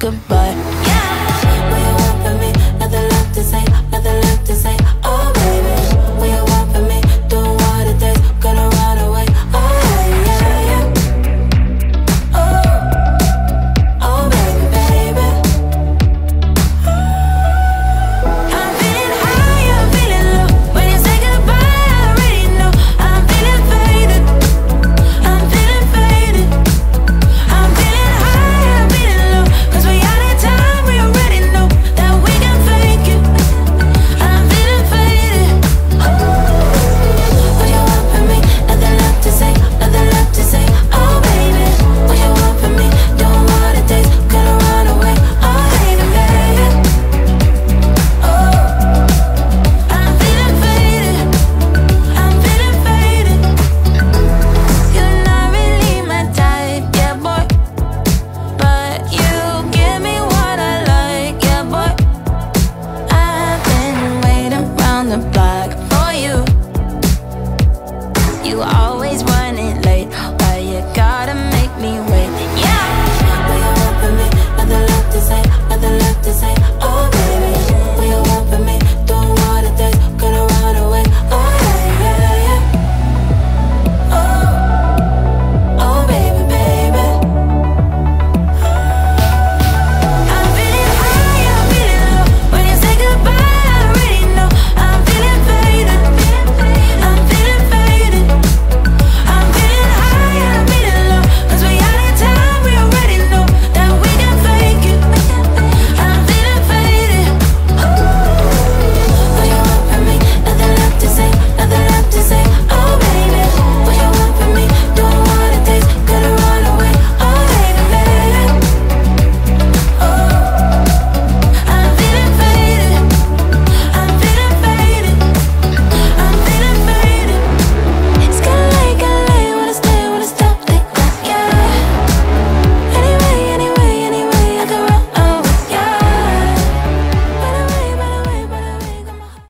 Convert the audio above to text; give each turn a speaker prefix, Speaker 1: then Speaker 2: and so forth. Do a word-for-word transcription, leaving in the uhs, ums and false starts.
Speaker 1: goodbye. Yeah, what you want from me? Nothing left to say, nothing left to say. Oh baby, what you want from me? Do what it takes, gonna run away. Oh yeah, yeah. Oh, oh baby, baby. I'm feeling high, I'm feeling low. When you say goodbye, I already know. I'm feeling faded, I'm feeling faded. I'm feeling high, I'm feeling low. Cause we out of time, we already know that we can fake it. I'm feeling faded. What you want from me? Nothing left to say, nothing left to say. Oh baby, what you want from me? Doing what it takes, gonna run away. Oh baby, baby. Oh, I'm feeling faded, I'm feeling faded. You're not really my type, yeah boy, but you give me what I like, yeah boy. I've been waiting round the block